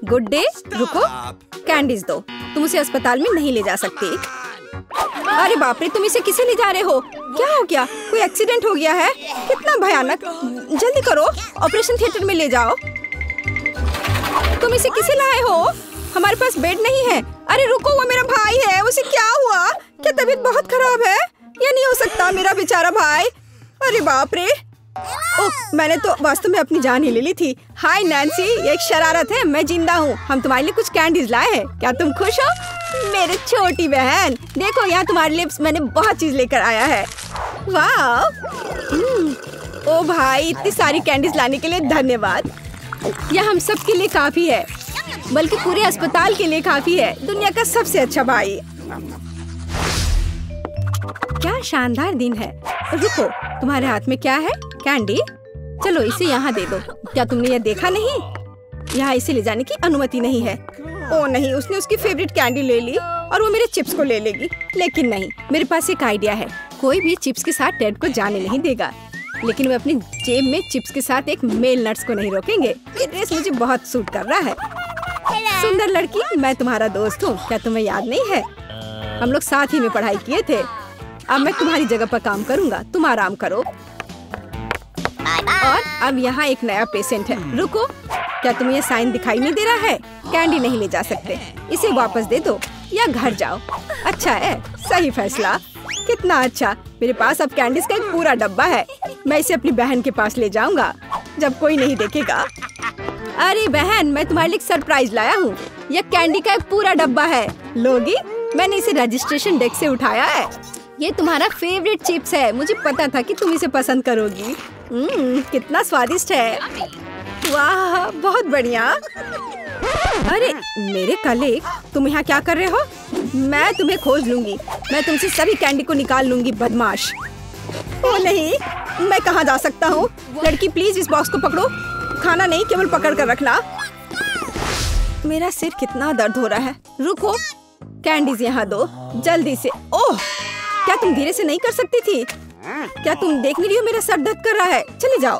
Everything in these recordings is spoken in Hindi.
Good day. रुको, कैंडीज दो। तुम उसे अस्पताल में नहीं ले जा सकती। अरे बाप रे, तुम इसे किसे ले जा रहे हो? क्या हो गया? कोई एक्सीडेंट हो गया है? कितना भयानक। जल्दी करो, ऑपरेशन थिएटर में ले जाओ। तुम इसे किसे लाए हो? हमारे पास बेड नहीं है। अरे रुको, वो मेरा भाई है। उसे क्या हुआ? क्या तबीयत बहुत खराब है? ये नहीं हो सकता, मेरा बेचारा भाई। अरे बाप रे। ओह, मैंने तो वास्तव में अपनी जान ही ले ली थी। हाय नैन्सी, ये एक शरारत है। मैं जिंदा हूँ। हम तुम्हारे लिए कुछ कैंडीज लाए हैं। क्या तुम खुश हो? मेरी छोटी बहन, देखो यहाँ तुम्हारे लिए मैंने बहुत चीज लेकर आया है। वाह। ओ भाई, इतनी सारी कैंडीज लाने के लिए धन्यवाद। यह हम सब के लिए काफी है, बल्कि पूरे अस्पताल के लिए काफी है। दुनिया का सबसे अच्छा भाई। क्या शानदार दिन है। रुको, तुम्हारे हाथ में क्या है? कैंडी। चलो इसे यहाँ दे दो। क्या तुमने ये देखा नहीं? यहाँ इसे ले जाने की अनुमति नहीं है। ओ नहीं, उसने उसकी फेवरेट कैंडी ले ली और वो मेरे चिप्स को ले लेगी। लेकिन नहीं, मेरे पास एक आइडिया है। कोई भी चिप्स के साथ टेड को जाने नहीं देगा, लेकिन वे अपनी जेब में चिप्स के साथ एक मेल नट्स को नहीं रोकेंगे। ये ड्रेस मुझे बहुत सूट कर रहा है। सुंदर लड़की, मैं तुम्हारा दोस्त हूँ। क्या तुम्हें याद नहीं है? हम लोग साथ ही में पढ़ाई किए थे। अब मैं तुम्हारी जगह पर काम करूँगा, तुम आराम करो। और अब यहाँ एक नया पेशेंट है। रुको, क्या तुम्हें ये साइन दिखाई नहीं दे रहा है? कैंडी नहीं ले जा सकते। इसे वापस दे दो या घर जाओ। अच्छा है, सही फैसला। कितना अच्छा। मेरे पास अब कैंडीज का एक पूरा डब्बा है। मैं इसे अपनी बहन के पास ले जाऊंगा जब कोई नहीं देखेगा। अरे बहन, मैं तुम्हारे लिए एक सरप्राइज लाया हूँ। यह कैंडी का एक पूरा डब्बा है। लोगी, मैंने इसे रजिस्ट्रेशन डेस्क से उठाया है। ये तुम्हारा फेवरेट चिप्स है। मुझे पता था कि तुम इसे पसंद करोगी। कितना स्वादिष्ट है। वाह, बहुत बढ़िया। अरे मेरे कलीग, तुम यहाँ क्या कर रहे हो? मैं तुम्हें खोज लूंगी। मैं तुमसे सभी कैंडी को निकाल लूंगी, बदमाश। ओ नहीं, मैं कहाँ जा सकता हूँ? लड़की प्लीज इस बॉक्स को पकड़ो। खाना नहीं, केवल पकड़ कर रखना। मेरा सिर कितना दर्द हो रहा है। रुको, कैंडीज यहाँ दो जल्दी से। ओह, क्या तुम धीरे से नहीं कर सकती थी? क्या तुम देख नहीं रही हो मेरा सर दर्द कर रहा है? चले जाओ।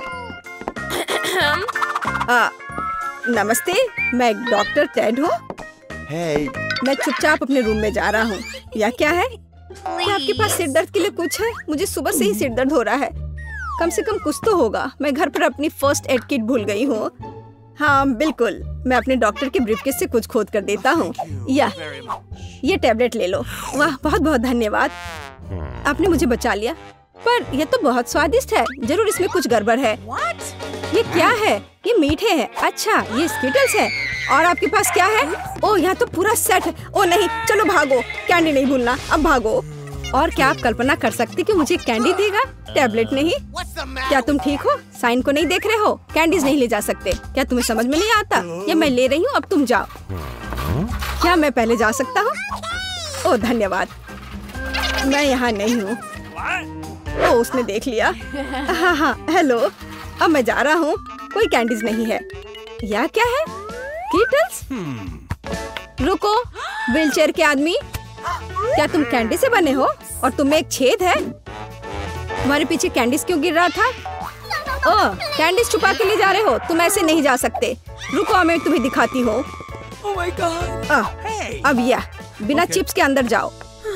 नमस्ते, मैं डॉक्टर टेड हूँ। मैं चुपचाप अपने रूम में जा रहा हूँ। या क्या है? क्या आपके पास सिर दर्द के लिए कुछ है? मुझे सुबह से ही सिर दर्द हो रहा है। कम से कम कुछ तो होगा। मैं घर पर अपनी फर्स्ट एड किट भूल गई हूँ। हाँ बिल्कुल, मैं अपने डॉक्टर के ब्रीफकेस से कुछ खोद कर देता हूँ। ये टैबलेट ले लो। वाह, बहुत बहुत धन्यवाद, आपने मुझे बचा लिया। पर यह तो बहुत स्वादिष्ट है। जरूर इसमें कुछ गड़बड़ है। ये क्या है? ये मीठे हैं। अच्छा, ये स्किटल्स है। और आपके पास क्या है? ओह, यहाँ तो पूरा सेट है। ओह नहीं, चलो भागो। कैंडी नहीं भूलना, अब भागो। और क्या आप कल्पना कर सकते कि मुझे कैंडी देगा, टैबलेट नहीं? क्या तुम ठीक हो? साइन को नहीं देख रहे हो? कैंडीज नहीं ले जा सकते। क्या तुम्हें समझ में नहीं आता? ये मैं ले रही हूँ, अब तुम जाओ। क्या मैं पहले जा सकता हूँ? ओह धन्यवाद, मैं यहाँ नहीं हूँ। ओह, उसने देख लिया। हाँ हाँ, हेलो। अब मैं जा रहा हूँ। कोई कैंडीज नहीं है। यह क्या है? कीटल्स? रुको, व्हीलचेयर के आदमी, क्या तुम कैंडी से बने हो? और तुम्हें एक छेद है। तुम्हारे पीछे कैंडीज क्यों गिर रहा था? ओह, कैंडीज छुपा के ले जा रहे हो? तुम ऐसे नहीं जा सकते। रुको, मैं तुम्हें दिखाती हूँ। Oh my God. अब यह बिना चिप्स के अंदर जाओ।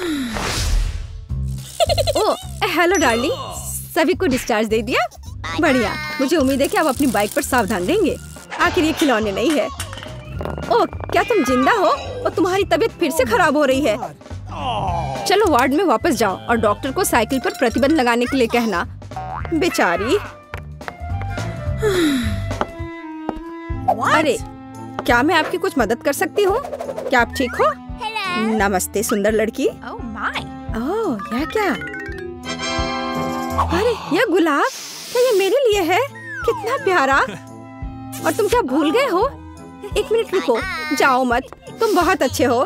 ओह, हेलो डार्लिंग, सभी को डिस्चार्ज दे दिया? बढ़िया, मुझे उम्मीद है कि आप अपनी बाइक पर सावधान रहेंगे। आखिर ये खिलौने नहीं है। ओह, क्या तुम जिंदा हो? और तुम्हारी तबीयत फिर से खराब हो रही है। चलो वार्ड में वापस जाओ और डॉक्टर को साइकिल पर प्रतिबंध लगाने के लिए कहना। बेचारी। अरे, क्या मैं आपकी कुछ मदद कर सकती हूँ? क्या आप ठीक हो? नमस्ते सुंदर लड़की। ओह, यह क्या? अरे, यह गुलाब, क्या ये मेरे लिए है? कितना प्यारा। और तुम क्या भूल गए हो? एक मिनट रुको, जाओ मत, तुम बहुत अच्छे हो।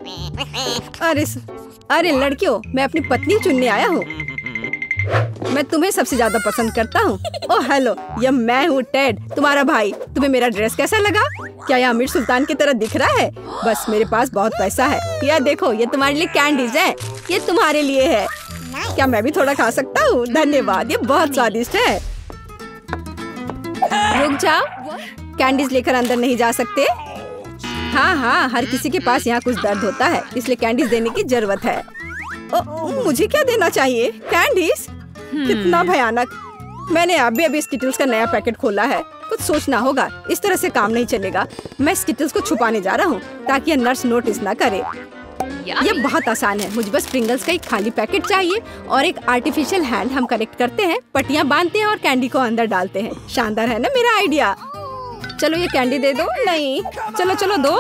अरे लड़कियों, मैं अपनी पत्नी चुनने आया हूँ। मैं तुम्हें सबसे ज्यादा पसंद करता हूँ। ओह हेलो, यह मैं हूँ टेड, तुम्हारा भाई। तुम्हें मेरा ड्रेस कैसा लगा? क्या यह अमीर सुल्तान की तरह दिख रहा है? बस मेरे पास बहुत पैसा है। यह देखो, ये तुम्हारे लिए कैंडीज है। ये तुम्हारे लिए है। क्या मैं भी थोड़ा खा सकता हूँ? धन्यवाद, ये बहुत स्वादिष्ट है। रुक जाओ, कैंडीज लेकर अंदर नहीं जा सकते। हाँ हाँ, हर किसी के पास यहाँ कुछ दर्द होता है, इसलिए कैंडीज देने की जरूरत है। मुझे क्या देना चाहिए? कैंडीज? कितना भयानक। मैंने अभी स्किटल्स का नया पैकेट खोला है, कुछ सोचना होगा, इस तरह से काम नहीं चलेगा। मैं स्किटल्स को छुपाने जा रहा हूँ ताकि ये नर्स नोटिस ना करे। ये बहुत आसान है, मुझे बस प्रिंगल्स का एक खाली पैकेट चाहिए और एक आर्टिफिशियल हैंड हम कनेक्ट करते हैं, पट्टियाँ बांधते हैं और कैंडी को अंदर डालते हैं। शानदार है ना मेरा आइडिया? चलो ये कैंडी दे दो। नहीं, चलो चलो दो।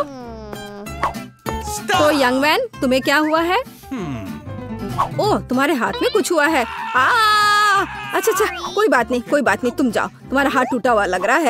तो यंग मैन, तुम्हें क्या हुआ है? ओह, तुम्हारे हाथ में कुछ हुआ है। अच्छा, कोई बात नहीं, तुम जाओ, तुम्हारा हाथ टूटा हुआ लग रहा है।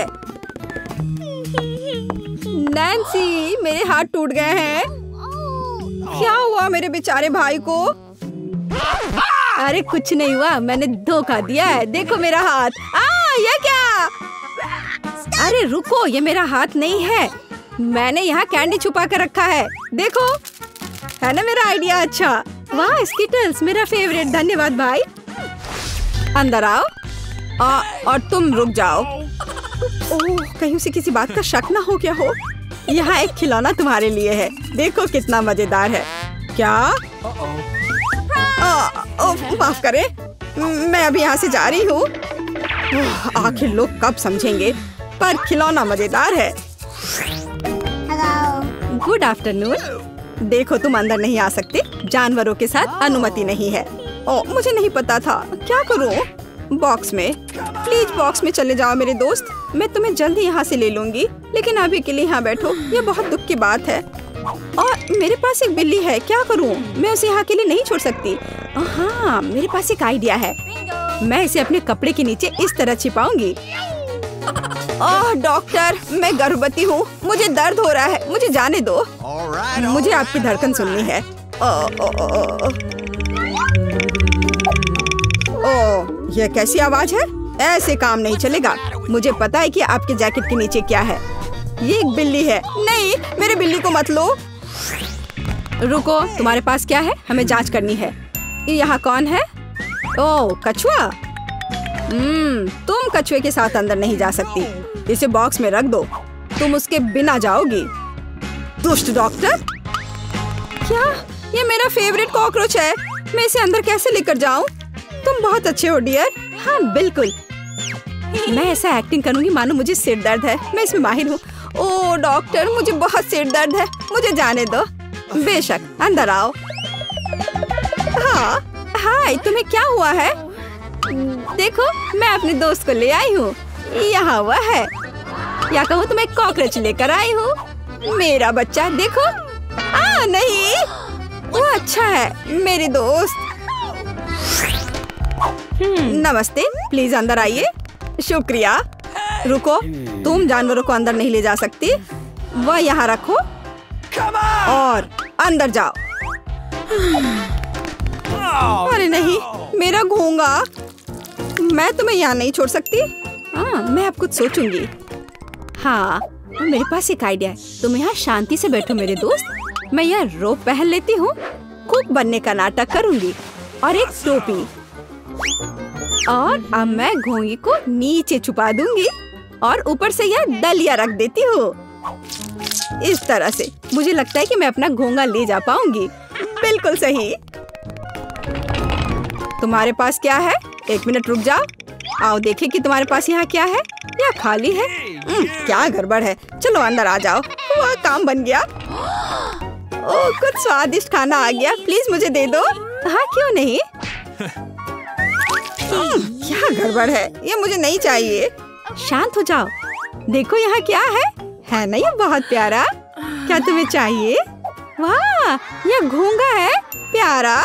नैन्सी, मेरे हाथ टूट गए हैं। क्या हुआ मेरे बेचारे भाई को? अरे कुछ नहीं हुआ, मैंने धोखा दिया है। देखो मेरा हाथ। ये क्या? अरे रुको, ये मेरा हाथ नहीं है, मैंने यहाँ कैंडी छुपा कर रखा है। देखो, है ना मेरा आइडिया अच्छा? वाह स्किटल्स, मेरा फेवरेट। धन्यवाद भाई। अंदर आओ और तुम रुक जाओ। ओह, कहीं उसे किसी बात का शक ना हो गया हो। यहाँ एक खिलौना तुम्हारे लिए है, देखो कितना मजेदार है। क्या? माफ करे, मैं अभी यहाँ से जा रही हूँ। आखिर लोग कब समझेंगे, पर खिलौना मजेदार है। Good afternoon. देखो तुम अंदर नहीं आ सकते, जानवरों के साथ अनुमति नहीं है। मुझे नहीं पता था, क्या करूं? बॉक्स में, प्लीज बॉक्स में चले जाओ मेरे दोस्त, मैं तुम्हें जल्दी यहाँ से ले लूंगी, लेकिन अभी के लिए यहाँ बैठो, ये बहुत दुख की बात है। और मेरे पास एक बिल्ली है, क्या करूं? मैं उसे यहाँ के लिए नहीं छोड़ सकती। हाँ, मेरे पास एक आइडिया है, मैं इसे अपने कपड़े के नीचे इस तरह छिपाऊंगी। ओह डॉक्टर, मैं गर्भवती हूँ, मुझे दर्द हो रहा है, मुझे जाने दो। मुझे आपकी धड़कन सुननी है। ओह, यह कैसी आवाज है? ऐसे काम नहीं चलेगा। मुझे पता है कि आपके जैकेट के नीचे क्या है। ये एक बिल्ली है। नहीं, मेरे बिल्ली को मत लो। रुको, तुम्हारे पास क्या है? हमें जांच करनी है। यहाँ कौन है? ओह, कछुआ। तुम कछुए के साथ अंदर नहीं जा सकती, इसे बॉक्स में रख दो, तुम उसके बिना जाओगी। दुष्ट डॉक्टर। क्या? ये मेरा फेवरेट कॉकरोच है, मैं इसे अंदर कैसे लेकर जाऊं? तुम बहुत अच्छे हो डियर। हाँ बिल्कुल, मैं ऐसा एक्टिंग करूंगी मानो मुझे सिर दर्द है, मैं इसमें माहिर हूँ। ओह डॉक्टर, मुझे बहुत सिर दर्द है, मुझे जाने दो। बेशक, अंदर आओ। हाँ, हाय, तुम्हें क्या हुआ है? देखो, मैं अपने दोस्त को ले आई हूँ, यहाँ हुआ है, या कहूँ तो मैं कॉकरोच लेकर आई हूँ। मेरा बच्चा देखो। नहीं, वो अच्छा है मेरे दोस्त। नमस्ते, प्लीज अंदर आइए। शुक्रिया। रुको, तुम जानवरों को अंदर नहीं ले जा सकती, वह यहाँ रखो और अंदर जाओ। अरे नहीं, मेरा घोंगा, मैं तुम्हें यहाँ नहीं छोड़ सकती। मैं अब कुछ सोचूंगी। हाँ, मेरे पास एक आइडिया है, तुम यहाँ शांति से बैठो मेरे दोस्त, मैं यह रोब पहन लेती हूँ, कुक बनने का नाटक करूंगी और एक टोपी, और अब मैं घोंगी को नीचे छुपा दूंगी और ऊपर से यह डलिया रख देती हूँ। इस तरह से मुझे लगता है कि मैं अपना घोंगा ले जा पाऊंगी। बिल्कुल सही। तुम्हारे पास क्या है? एक मिनट रुक जाओ, आओ देखें कि तुम्हारे पास यहाँ क्या है। यह खाली है। क्या गड़बड़ है? चलो अंदर आ जाओ। वह काम बन गया। ओह, कुछ स्वादिष्ट खाना आ गया, प्लीज मुझे दे दो। हाँ क्यों नहीं। क्या गड़बड़ है? ये मुझे नहीं चाहिए। शांत हो जाओ, देखो यहाँ क्या है ना ये बहुत प्यारा। क्या तुम्हें चाहिए? वाह, यह घोंगा है, प्यारा।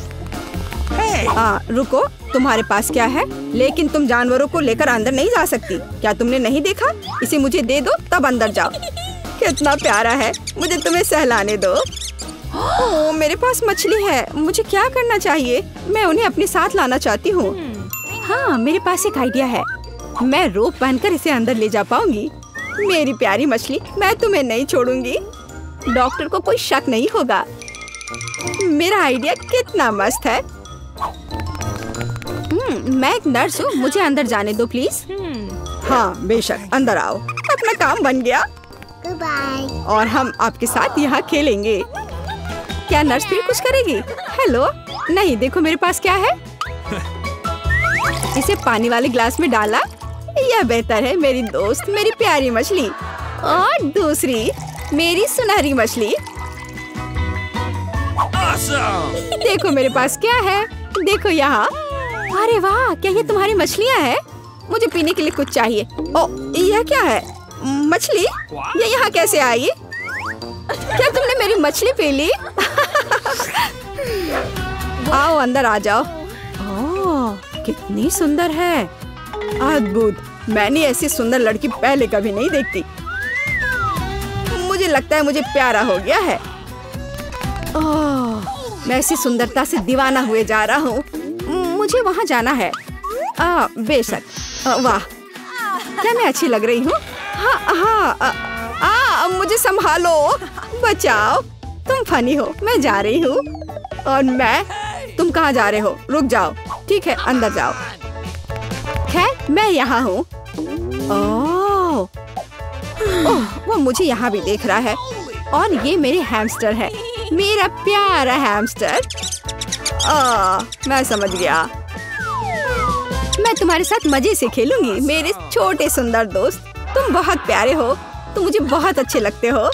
रुको, तुम्हारे पास क्या है? लेकिन तुम जानवरों को लेकर अंदर नहीं जा सकती, क्या तुमने नहीं देखा? इसे मुझे दे दो तब अंदर जाओ। कितना प्यारा है, मुझे तुम्हें सहलाने दो। ओह, मेरे पास मछली है, मुझे क्या करना चाहिए? मैं उन्हें अपने साथ लाना चाहती हूँ। हाँ, मेरे पास एक आइडिया है, मैं रोप पहनकर इसे अंदर ले जा पाऊंगी। मेरी प्यारी मछली, मैं तुम्हें नहीं छोड़ूंगी, डॉक्टर को कोई शक नहीं होगा। मेरा आइडिया कितना मस्त है। मैं एक नर्स हूँ, मुझे अंदर जाने दो प्लीज। हाँ बेशक, अंदर आओ, अपना काम बन गया। और हम आपके साथ यहाँ खेलेंगे। क्या नर्स फिर कुछ करेगी? हेलो, नहीं, देखो मेरे पास क्या है। इसे पानी वाले ग्लास में डाला। यह बेहतर है मेरी दोस्त, मेरी प्यारी मछली। और दूसरी मेरी सुनहरी मछली। देखो मेरे पास क्या है, देखो यहाँ। अरे वाह, क्या ये तुम्हारी मछलियाँ हैं? मुझे पीने के लिए कुछ चाहिए। ओ, यह क्या है? मछली? ये यहाँ कैसे आई? क्या तुमने मेरी मछली पी ली? आओ अंदर आ जाओ। ओह, कितनी सुंदर है, अद्भुत। मैंने ऐसी सुंदर लड़की पहले कभी नहीं देखती। मुझे लगता है मुझे प्यारा हो गया है। ओह, मैं ऐसी सुंदरता से दीवाना हुए जा रहा हूँ। मुझे वहाँ जाना है। बेशक। वाह, क्या मैं अच्छी लग रही हूँ? हाँ, मुझे संभालो, बचाओ। तुम फनी हो, मैं जा रही हूँ। और तुम कहाँ जा रहे हो? रुक जाओ। ठीक है, अंदर जाओ। खैर, मैं यहाँ हूँ। ओह, वो मुझे यहाँ भी देख रहा है। और ये मेरे हैमस्टर है, मेरा प्यारा हैमस्टर। मैं समझ गया। मैं तुम्हारे साथ मजे से खेलूंगी, मेरे छोटे सुंदर दोस्त। तुम बहुत प्यारे हो, तुम मुझे बहुत अच्छे लगते हो।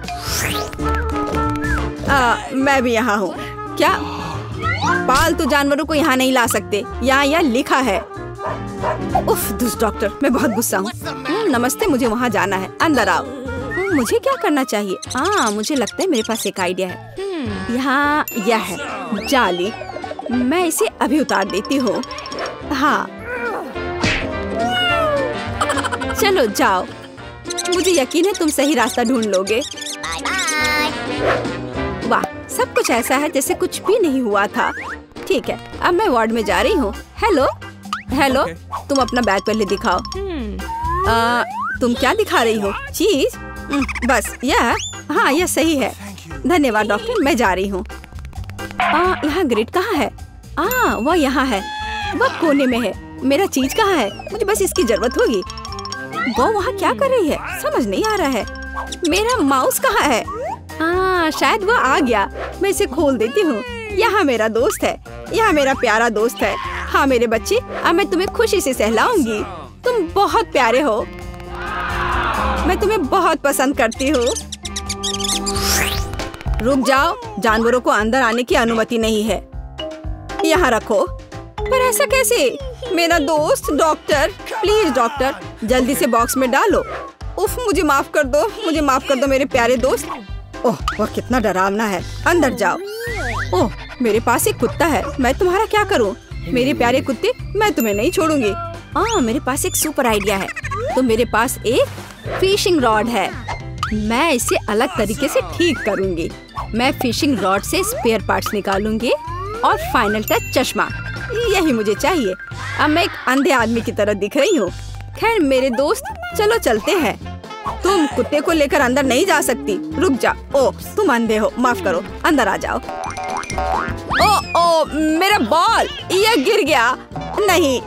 मैं भी यहाँ हूँ। क्या? पालतू जानवरों को यहाँ नहीं ला सकते, यहाँ लिखा है। उफ, दुष्ट डॉक्टर, मैं बहुत गुस्सा हूँ। नमस्ते, मुझे वहाँ जाना है, अंदर आओ। मुझे क्या करना चाहिए? मुझे लगता है मेरे पास एक आइडिया है। यहाँ यह है जाली, मैं इसे अभी उतार देती हूँ। हाँ, चलो जाओ। मुझे यकीन है तुम सही रास्ता ढूंढ लोगे। वाह, सब कुछ ऐसा है जैसे कुछ भी नहीं हुआ था। ठीक है, अब मैं वार्ड में जा रही हूँ। हेलो, तुम अपना बैग पहले दिखाओ। तुम क्या दिखा रही हो? चीज? बस यह? हाँ, यह सही है। धन्यवाद डॉक्टर, मैं जा रही हूँ। यहाँ ग्रिड कहाँ है? वह यहाँ है, वह कोने में है। मेरा चीज कहाँ है? मुझे बस इसकी जरूरत होगी। वो वहाँ क्या कर रही है? समझ नहीं आ रहा है। मेरा माउस कहाँ है? शायद वो आ गया। मैं इसे खोल देती हूँ। यहाँ मेरा दोस्त है, यहाँ मेरा प्यारा दोस्त है। हाँ मेरे बच्चे, अब मैं तुम्हें खुशी से सहलाऊंगी। तुम बहुत प्यारे हो, मैं तुम्हें बहुत पसंद करती हूँ। रुक जाओ, जानवरों को अंदर आने की अनुमति नहीं है। यहाँ रखो। पर ऐसा कैसे? मेरा दोस्त डॉक्टर, प्लीज डॉक्टर, जल्दी से बॉक्स में डालो। उफ, मुझे माफ कर दो मेरे प्यारे दोस्त। ओह, वह कितना डरावना है। अंदर जाओ। ओह, मेरे पास एक कुत्ता है, मैं तुम्हारा क्या करूं? मेरे प्यारे कुत्ते, मैं तुम्हें नहीं छोड़ूंगी। मेरे पास एक सुपर आइडिया है। तो मेरे पास एक फिशिंग रॉड है, मैं इसे अलग तरीके से ठीक करूंगी। मैं फिशिंग रॉड से स्पेयर पार्ट्स निकालूंगी और फाइनल टच चश्मा, यही मुझे चाहिए। अब मैं एक अंधे आदमी की तरह दिख रही हूँ। खैर मेरे दोस्त, चलो चलते हैं। तुम कुत्ते को लेकर अंदर नहीं जा सकती, रुक जा। ओ, तुम अंधे हो, माफ करो, अंदर आ जाओ। ओ, मेरा बॉल, यह गिर गया। नहीं,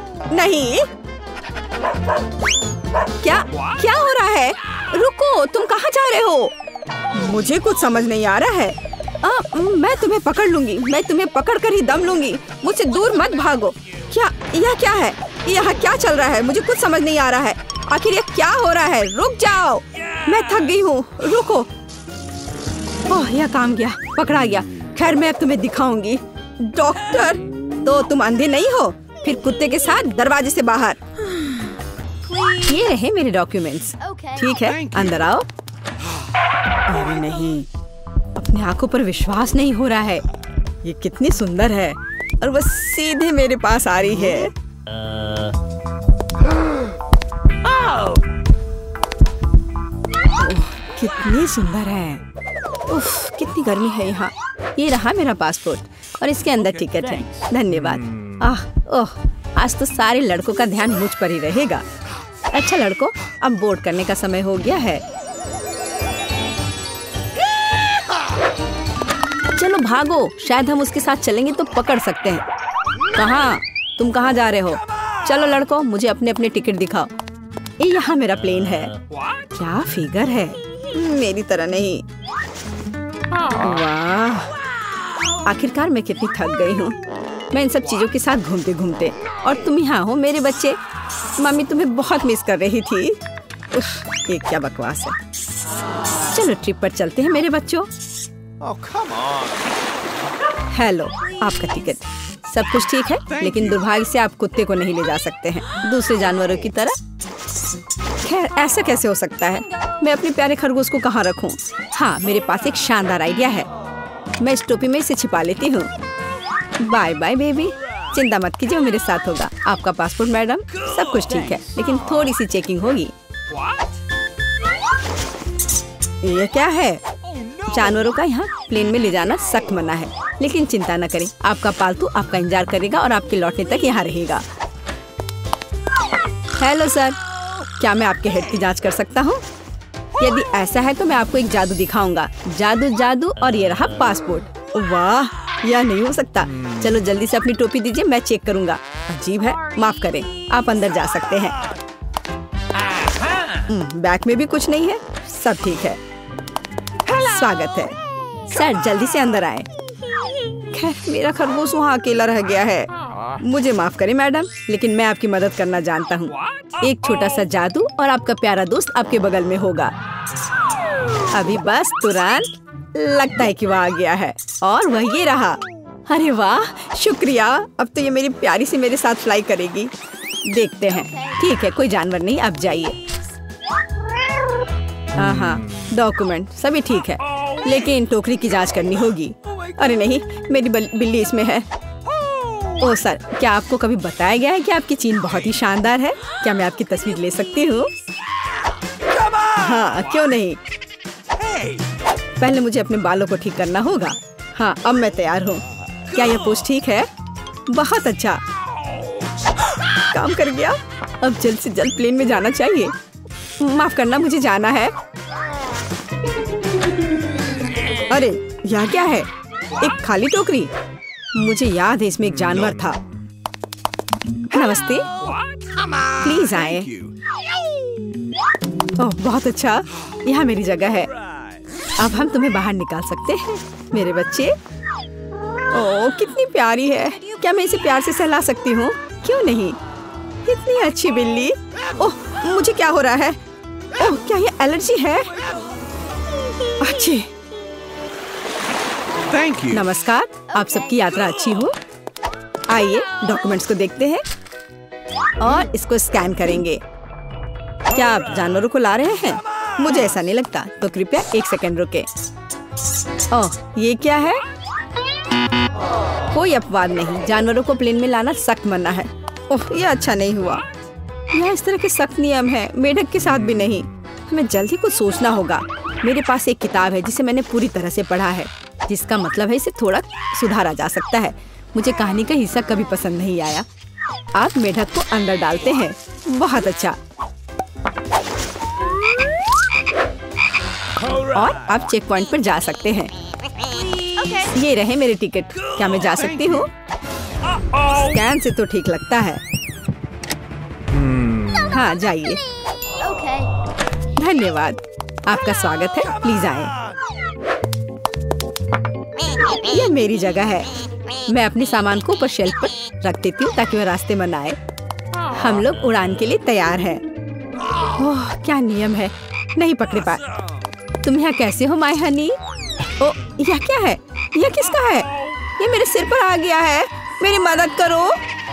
क्या हो रहा है? रुको, तुम कहाँ जा रहे हो? मुझे कुछ समझ नहीं आ रहा है। मैं तुम्हें पकड़ लूंगी, मैं तुम्हें पकड़ कर ही दम लूंगी। मुझसे दूर मत भागो। यह क्या है? यहाँ क्या चल रहा है? मुझे कुछ समझ नहीं आ रहा है। आखिर यह क्या हो रहा है? रुक जाओ, मैं थक गई हूँ, रुको। ओह, यह काम गया, पकड़ा गया। खैर मैं अब तुम्हें दिखाऊंगी। डॉक्टर, तो तुम अंधे नहीं हो? फिर कुत्ते के साथ दरवाजे से बाहर। ये रहे मेरे डॉक्यूमेंट्स। ठीक है, अंदर आओ। अरे नहीं, अपनी आंखों पर विश्वास नहीं हो रहा है। ये कितनी सुंदर है और बस सीधे मेरे पास आ रही है। कितनी सुंदर है। उफ, कितनी गर्मी है यहाँ। ये रहा मेरा पासपोर्ट और इसके अंदर टिकट है। धन्यवाद। ओह, आज तो सारे लड़कों का ध्यान मुझ पर ही रहेगा। अच्छा लड़कों, अब बोर्ड करने का समय हो गया है। चलो भागो, शायद हम उसके साथ चलेंगे तो पकड़ सकते हैं। कहाँ? तुम कहाँ जा रहे हो? चलो लड़कों, मुझे अपने अपने टिकट दिखाओ। ये यहाँ मेरा प्लेन है। क्या फिगर है, मेरी तरह नहीं। वाह, आखिरकार मैं कितनी थक गई हूँ। मैं इन सब चीजों के साथ घूमते घूमते, और तुम यहाँ हो मेरे बच्चे। मम्मी तुम्हें बहुत मिस कर रही थी। उफ, ये क्या बकवास है। चलो ट्रिप पर चलते हैं मेरे बच्चों। हेलो, आपका टिकट। सब कुछ ठीक है, लेकिन दुर्भाग्य से आप कुत्ते को नहीं ले जा सकते हैं, दूसरे जानवरों की तरह। खैर, ऐसा कैसे हो सकता है? मैं अपने प्यारे खरगोश को कहाँ रखूं? हाँ, मेरे पास एक शानदार आइडिया है। मैं इस टोपी में इसे छिपा लेती हूँ। बाय बाय बेबी, चिंता मत कीजिए, मेरे साथ होगा। आपका पासपोर्ट मैडम, सब कुछ ठीक है, लेकिन थोड़ी सी चेकिंग होगी। ये क्या है? जानवरों का यहाँ प्लेन में ले जाना सख्त मना है, लेकिन चिंता न करें, आपका पालतू आपका इंतजार करेगा और आपके लौटने तक यहाँ रहेगा। हेलो सर, क्या मैं आपके हेड की जांच कर सकता हूँ? यदि ऐसा है तो मैं आपको एक जादू दिखाऊंगा। जादू जादू, और ये रहा पासपोर्ट। वाह, यह नहीं हो सकता। चलो जल्दी से अपनी टोपी दीजिए, मैं चेक करूंगा। अजीब है, माफ करें, आप अंदर जा सकते हैं। बैग में भी कुछ नहीं है, सब ठीक है। स्वागत है सर, जल्दी से अंदर आए। खैर, मेरा खरगोश वहाँ अकेला रह गया है। मुझे माफ करें मैडम, लेकिन मैं आपकी मदद करना जानता हूँ। एक छोटा सा जादू और आपका प्यारा दोस्त आपके बगल में होगा। अभी बस तुरंत, लगता है कि वह आ गया है, और वह ये रहा। अरे वाह, शुक्रिया। अब तो ये मेरी प्यारी सी मेरे साथ फ्लाई करेगी। देखते हैं। ठीक है, कोई जानवर नहीं, अब जाइए। हाँ, डॉक्यूमेंट सभी ठीक है, लेकिन टोकरी की जांच करनी होगी। अरे नहीं, मेरी बिल्ली इसमें है। ओह सर, क्या आपको कभी बताया गया है कि आपकी चीन बहुत ही शानदार है? क्या मैं आपकी तस्वीर ले सकती हूँ? हाँ, क्यों नहीं। पहले मुझे अपने बालों को ठीक करना होगा। हाँ, अब मैं तैयार हूँ। क्या यह पोस्ट ठीक है? बहुत अच्छा, काम कर गया। अब जल्द से जल्द प्लेन में जाना चाहिए। माफ करना, मुझे जाना है। अरे, यह क्या है? एक खाली टोकरी। मुझे याद है इसमें एक जानवर था। नमस्ते, प्लीज आए। ओह, बहुत अच्छा, यहाँ मेरी जगह है। अब हम तुम्हें बाहर निकाल सकते हैं मेरे बच्चे। ओह, कितनी प्यारी है। क्या मैं इसे प्यार से सहला सकती हूँ? क्यों नहीं, इतनी अच्छी बिल्ली। ओह, मुझे क्या हो रहा है? ओह, क्या ये एलर्जी है? अच्छी। नमस्कार, आप सबकी यात्रा अच्छी हो। आइए डॉक्यूमेंट्स को देखते हैं और इसको स्कैन करेंगे। क्या आप जानवरों को ला रहे हैं? मुझे ऐसा नहीं लगता, तो कृपया 1 सेकंड रुके। ओह, ये क्या है? कोई अपवाद नहीं, जानवरों को प्लेन में लाना सख्त मना है। ओह, ये अच्छा नहीं हुआ। यह इस तरह के सख्त नियम है, मेढक के साथ भी नहीं। हमें जल्दी कुछ सोचना होगा। मेरे पास एक किताब है जिसे मैंने पूरी तरह से पढ़ा है, जिसका मतलब है इसे थोड़ा सुधारा जा सकता है। मुझे कहानी का हिस्सा कभी पसंद नहीं आया। आप मेढक को अंदर डालते हैं, बहुत अच्छा। और आप चेक पॉइंट पर जा सकते हैं। ये रहे मेरे टिकट। क्या मैं जा सकती हूँ? स्कैन से तो ठीक लगता है। हाँ, जाइए। धन्यवाद, आपका स्वागत है, प्लीज आए। ये मेरी जगह है। मैं अपने सामान को ऊपर शेल्फ पर रख देती हूँ ताकि वह रास्ते में न आए। हम लोग उड़ान के लिए तैयार हैं। ओह, क्या नियम है, नहीं पकड़े पा। तुम यहाँ कैसे हो माय हनी? ओ, यह क्या है? यह किसका है? ये मेरे सिर पर आ गया है, मेरी मदद करो।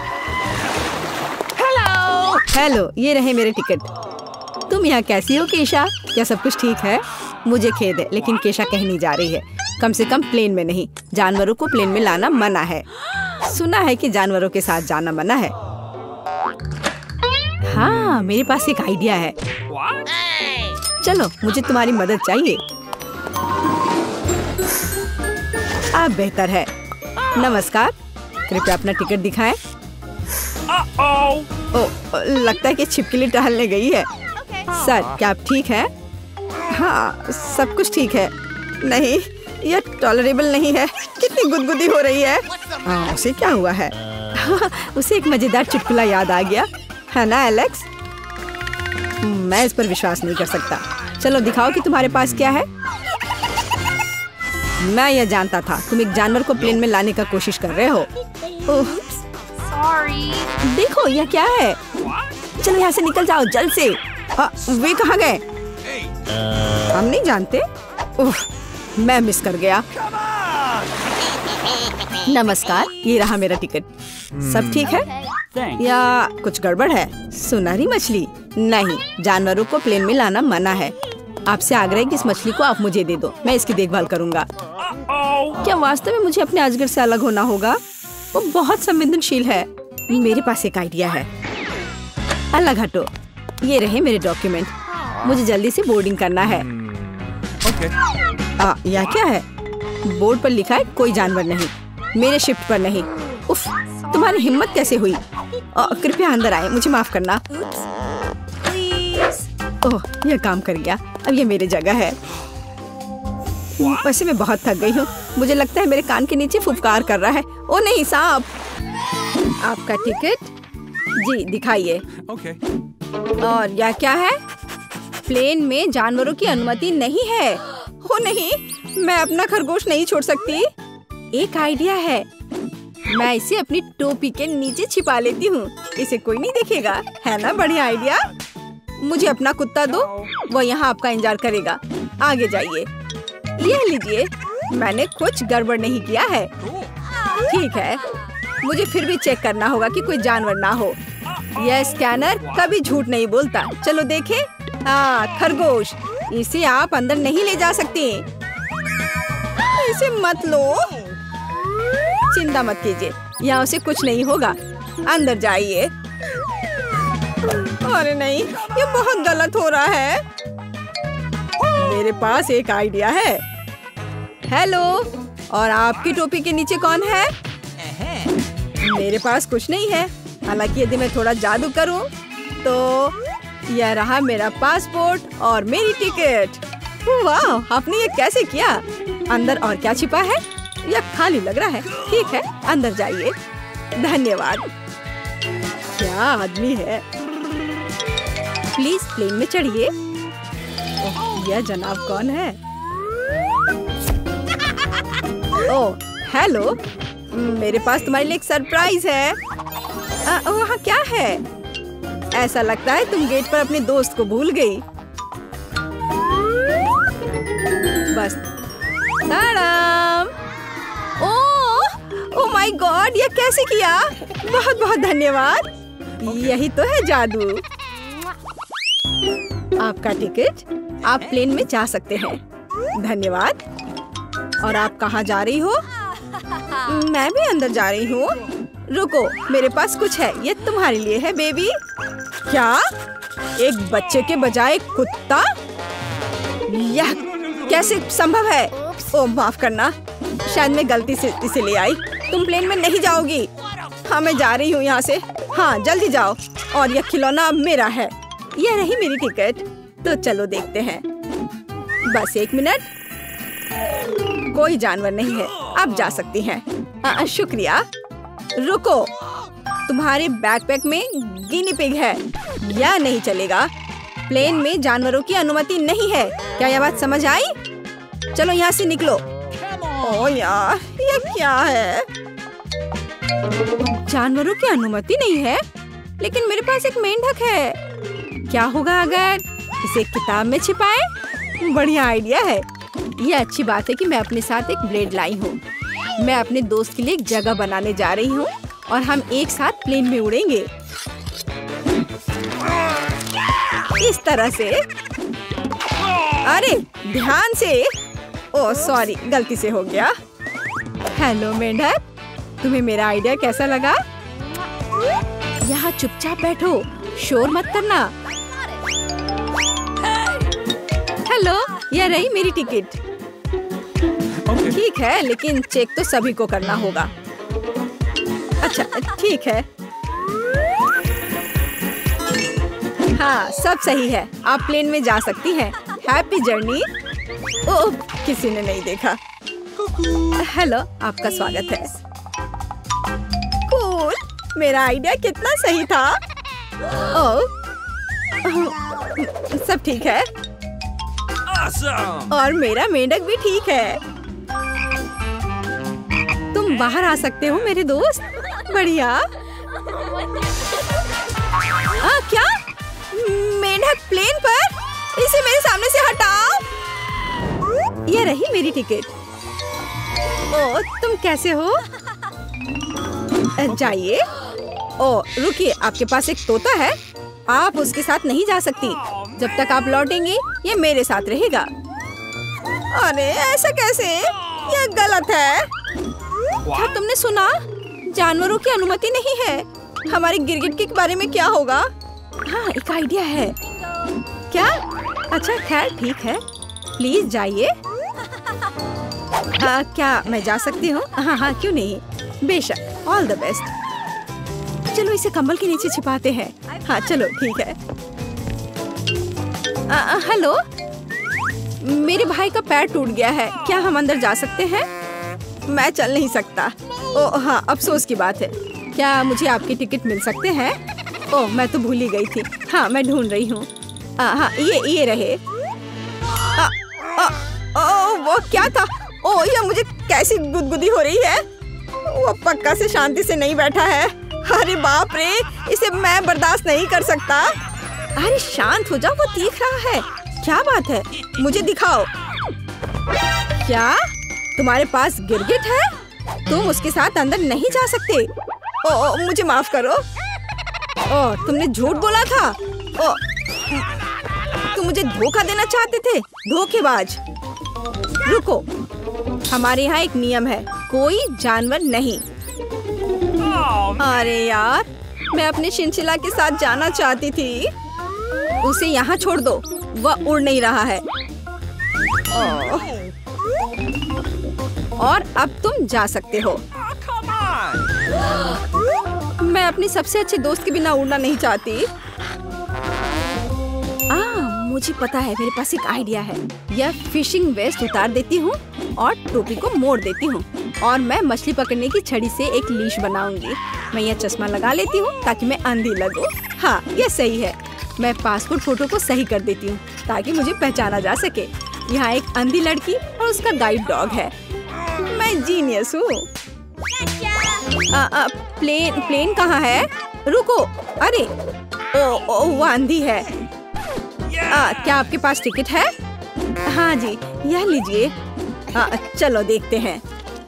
हेलो, ये रहे मेरे टिकट। तुम यहाँ कैसी हो केशा? क्या सब कुछ ठीक है? मुझे खेद है, लेकिन केशा कहीं नहीं जा रही है, कम से कम प्लेन में नहीं। जानवरों को प्लेन में लाना मना है। सुना है कि जानवरों के साथ जाना मना है। हाँ, मेरे पास एक आइडिया है। चलो, मुझे तुम्हारी मदद चाहिए। अब बेहतर है। नमस्कार, कृपया अपना टिकट दिखाएं। ओह, लगता है कि छिपकली टहलने गई है। सर, क्या आप ठीक हैं? हाँ, सब कुछ ठीक है। नहीं, यह टॉलरेबल नहीं है। कितनी गुदगुदी हो रही है। हाँ, उसे क्या हुआ है? उसे एक मजेदार चुटकुला याद आ गया है ना एलेक्स? मैं इस पर विश्वास नहीं कर सकता। चलो दिखाओ कि तुम्हारे पास क्या है। मैं यह जानता था तुम एक जानवर को प्लेन में लाने का कोशिश कर रहे हो। ओह, देखो यह क्या है। चलो यहाँ से निकल जाओ जल्द से। वे कहाँ गए? हम नहीं जानते। मैं मिस कर गया। नमस्कार, ये रहा मेरा टिकट। सब ठीक है या कुछ गड़बड़ है? सुनहरी मछली नहीं, जानवरों को प्लेन में लाना मना है। आपसे आग्रह है कि इस मछली को आप मुझे दे दो, मैं इसकी देखभाल करूंगा। क्या वास्तव में मुझे अपने अजगर से अलग होना होगा? वो बहुत संवेदनशील है। मेरे पास एक आइडिया है। अलग हटो। ये रहे मेरे डॉक्यूमेंट। मुझे जल्दी से बोर्डिंग करना है। यह क्या है? बोर्ड पर लिखा है कोई जानवर नहीं, मेरे शिफ्ट पर नहीं। उफ, तुम्हारी हिम्मत कैसे हुई? कृपया अंदर आए, मुझे माफ करना। ओह, यह काम कर गया। अब ये मेरी जगह है। वैसे मैं बहुत थक गई हूँ। मुझे लगता है मेरे कान के नीचे फुफकार कर रहा है। ओ नहीं, सांप। आपका टिकट जी दिखाइए। और यह क्या है? प्लेन में जानवरों की अनुमति नहीं है। हो नहीं, मैं अपना खरगोश नहीं छोड़ सकती। एक आइडिया है, मैं इसे अपनी टोपी के नीचे छिपा लेती हूँ। इसे कोई नहीं देखेगा, है ना? बढ़िया आइडिया। मुझे अपना कुत्ता दो, वो यहाँ आपका इंतजार करेगा। आगे जाइए। यह लीजिए, मैंने कुछ गड़बड़ नहीं किया है। ठीक है, मुझे फिर भी चेक करना होगा कि कोई जानवर ना हो। यह स्कैनर कभी झूठ नहीं बोलता। चलो देखें। खरगोश। इसे आप अंदर नहीं ले जा सकते। इसे मत लो। चिंता मत कीजिए, यहाँ उसे कुछ नहीं होगा। अंदर जाइए। अरे नहीं, ये बहुत गलत हो रहा है। मेरे पास एक आइडिया है। हेलो, और आपकी टोपी के नीचे कौन है? मेरे पास कुछ नहीं है। हालांकि यदि मैं थोड़ा जादू करूं तो यह रहा मेरा पासपोर्ट और मेरी टिकट। वाह, आपने ये कैसे किया? अंदर और क्या छिपा है? यह खाली लग रहा है। ठीक है, अंदर जाइए। धन्यवाद। क्या आदमी है। प्लीज प्लेन में चढ़िए। यह जनाब कौन है? Oh, hello. मेरे पास तुम्हारे लिए एक सरप्राइज है। वहाँ क्या है? ऐसा लगता है तुम गेट पर अपने दोस्त को भूल गई। बस। ओह माय गॉड, ये कैसे किया? बहुत बहुत धन्यवाद। यही तो है जादू। आपका टिकट, आप प्लेन में जा सकते हैं। धन्यवाद। और आप कहाँ जा रही हो? मैं भी अंदर जा रही हूँ। रुको, मेरे पास कुछ है। ये तुम्हारे लिए है बेबी। क्या? एक बच्चे के बजाय कुत्ता? यह कैसे संभव है? ओह माफ करना, शायद मैं गलती से इसे ले आई। तुम प्लेन में नहीं जाओगी। हाँ, मैं जा रही हूँ यहाँ से। हाँ, जल्दी जाओ। और यह खिलौना अब मेरा है। यह रही मेरी टिकट। तो चलो देखते हैं। बस एक मिनट। कोई जानवर नहीं है, आप जा सकती हैं। शुक्रिया। रुको, तुम्हारे बैकपैक में गिनी पिग है। यह नहीं चलेगा। प्लेन में जानवरों की अनुमति नहीं है। क्या यह बात समझ आई? चलो यहाँ से निकलो। ओह यार, ये क्या है? जानवरों की अनुमति नहीं है, लेकिन मेरे पास एक मेंढक है। क्या होगा अगर इसे किताब में छिपाएं? बढ़िया आइडिया है। ये अच्छी बात है कि मैं अपने साथ एक ब्लेड लाई हूँ। मैं अपने दोस्त के लिए एक जगह बनाने जा रही हूँ और हम एक साथ प्लेन में उड़ेंगे। इस तरह से। अरे ध्यान से। ओह सॉरी, गलती से हो गया। हेलो मेंढक, तुम्हें मेरा आइडिया कैसा लगा? यहाँ चुपचाप बैठो, शोर मत करना। हेलो, यह रही मेरी टिकट। ठीक है, लेकिन चेक तो सभी को करना होगा। अच्छा ठीक है। हाँ, सब सही है। आप प्लेन में जा सकती हैं। Happy journey. ओह, किसी ने नहीं देखा। हेलो, आपका स्वागत है। कूल, मेरा आइडिया कितना सही था। ओह, सब ठीक है। Awesome! और मेरा मेंढक भी ठीक है। तुम बाहर आ सकते हो मेरे दोस्त। बढ़िया। क्या मेंढक प्लेन पर? इसे मेरे सामने से हटाओ। ये रही मेरी टिकट। ओ, तुम कैसे हो? जाइए। ओ, रुकिए, आपके पास एक तोता है। आप उसके साथ नहीं जा सकती। जब तक आप लौटेंगी ये मेरे साथ रहेगा। अरे ऐसा कैसे? यह गलत है। क्या तुमने सुना? जानवरों की अनुमति नहीं है। हमारे गिरगिट के बारे में क्या होगा? हाँ, एक आइडिया है। क्या? अच्छा, खैर ठीक है। प्लीज जाइए। क्या मैं जा सकती हूँ? हाँ, क्यों नहीं, बेशक। All the best. चलो इसे कंबल के नीचे छिपाते हैं। हाँ चलो ठीक है। हेलो, मेरे भाई का पैर टूट गया है। क्या हम अंदर जा सकते हैं? मैं चल नहीं सकता। ओह हाँ, अफसोस की बात है। क्या मुझे आपकी टिकट मिल सकते हैं? ओह, मैं तो भूल ही गई थी। हाँ, मैं ढूंढ रही हूँ। हाँ, ये रहे। वो क्या था? ओह, यह मुझे कैसी गुदगुदी हो रही है। वो पक्का से शांति से नहीं बैठा है। अरे बाप रे, इसे मैं बर्दाश्त नहीं कर सकता। अरे शांत हो जाओ, वो देख रहा है। क्या बात है? मुझे दिखाओ। क्या तुम्हारे पास गिरगिट है? तुम उसके साथ अंदर नहीं जा सकते। ओ, मुझे माफ करो। ओ, तुमने झूठ बोला था। ओ, तुम मुझे धोखा देना चाहते थे, धोखेबाज। रुको, हमारे यहाँ एक नियम है, कोई जानवर नहीं। अरे यार, मैं अपने शिनचिला के साथ जाना चाहती थी। उसे यहाँ छोड़ दो, वह उड़ नहीं रहा है। और अब तुम जा सकते हो। मैं अपने सबसे अच्छे दोस्त के बिना उड़ना नहीं चाहती। मुझे पता है, मेरे पास एक आइडिया है। यह फिशिंग वेस्ट उतार देती हूँ और टोपी को मोड़ देती हूँ और मैं मछली पकड़ने की छड़ी से एक लीश बनाऊंगी। मैं यह चश्मा लगा लेती हूँ ताकि मैं अंधी लगूं। हाँ, यह सही है। मैं पासपोर्ट फोटो को सही कर देती हूँ ताकि मुझे पहचाना जा सके। यहाँ एक अंधी लड़की और उसका गाइड डॉग है। मैं जीनियस हूँ। प्लेन कहाँ है? रुको। अरे ओ, वो अंधी है। क्या आपके पास टिकट है? हाँ जी, यह लीजिए। चलो देखते हैं।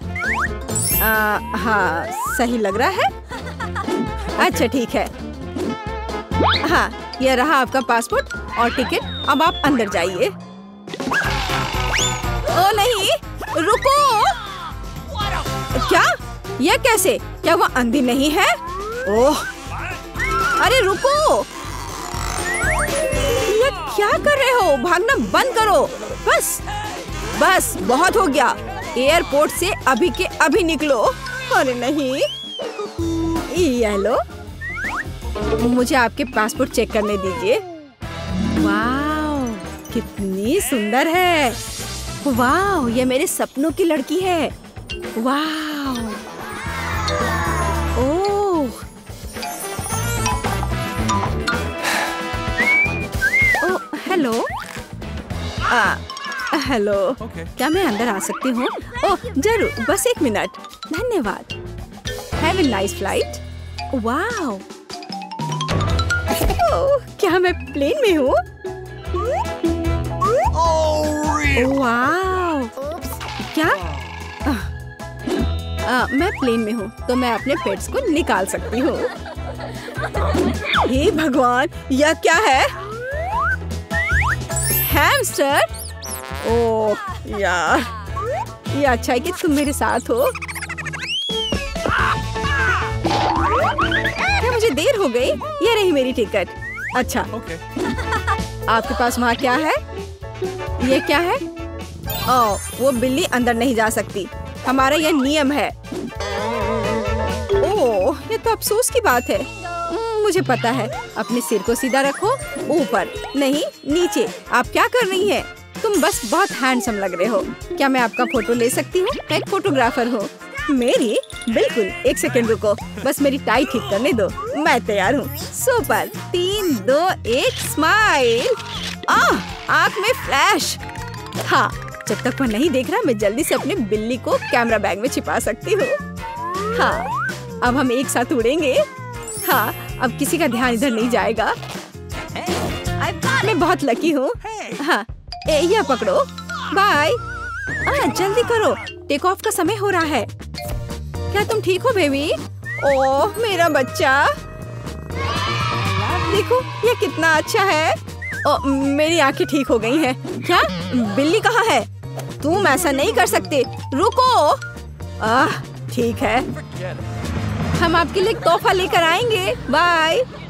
हाँ, सही लग रहा है। अच्छा ठीक है। हाँ, यह रहा आपका पासपोर्ट और टिकट। अब आप अंदर जाइए। ओ नहीं, रुको। क्या? यह कैसे? क्या वो अंधी नहीं है? ओह, अरे रुको। क्या कर रहे हो? भागना बंद करो। बस बहुत हो गया। एयरपोर्ट से अभी के अभी निकलो। अरे नहीं। ये लो, मुझे आपके पासपोर्ट चेक करने दीजिए। वाह, कितनी सुंदर है। वाह, ये मेरे सपनों की लड़की है। वाह। Oh, hello. हेलो। क्या मैं अंदर आ सकती हूँ? ओह जरूर, बस 1 मिनट। धन्यवाद। Have a nice flight. वाह, क्या मैं प्लेन में हूँ? वाह, क्या? मैं प्लेन में हूँ तो मैं अपने पेट्स को निकाल सकती हूँ। हे भगवान, यह क्या है? हैमस्टर? ओह यार, ये अच्छा है कि तुम मेरे साथ हो। क्या मुझे देर हो गई? ये रही मेरी टिकट। अच्छा, आपके पास वहाँ क्या है? ये क्या है? ओह, वो बिल्ली अंदर नहीं जा सकती। हमारा यह नियम है। ओह, ये तो अफसोस की बात है। मुझे पता है। अपने सिर को सीधा रखो, ऊपर नहीं नीचे। आप क्या कर रही हैं? तुम बस बहुत हैंडसम लग रहे हो। क्या मैं आपका फोटो ले सकती हूँ? मैं एक फोटोग्राफर हूँ। मेरी? बिल्कुल, 1 सेकंड रुको, बस मेरी टाई ठीक करने दो। मैं तैयार हूँ। सुपर। 3, 2, 1 स्माइल। आँख में फ्लैश। हाँ, जब तक वो नहीं देख रहा मैं जल्दी से अपने बिल्ली को कैमरा बैग में छिपा सकती हूँ। हाँ, अब हम एक साथ उड़ेंगे। हाँ, अब किसी का ध्यान इधर नहीं जाएगा। मैं बहुत लकी हूँ। हाँ, यह पकड़ो। बाय। जल्दी करो, टेक ऑफ का समय हो रहा है। क्या तुम ठीक हो बेबी? ओह मेरा बच्चा, देखो ये कितना अच्छा है। मेरी आंखें ठीक हो गई हैं। क्या बिल्ली कहाँ है? तुम ऐसा नहीं कर सकते, रुको। ठीक है, हम आपके लिए एक तोहफा लेकर आएंगे। बाय।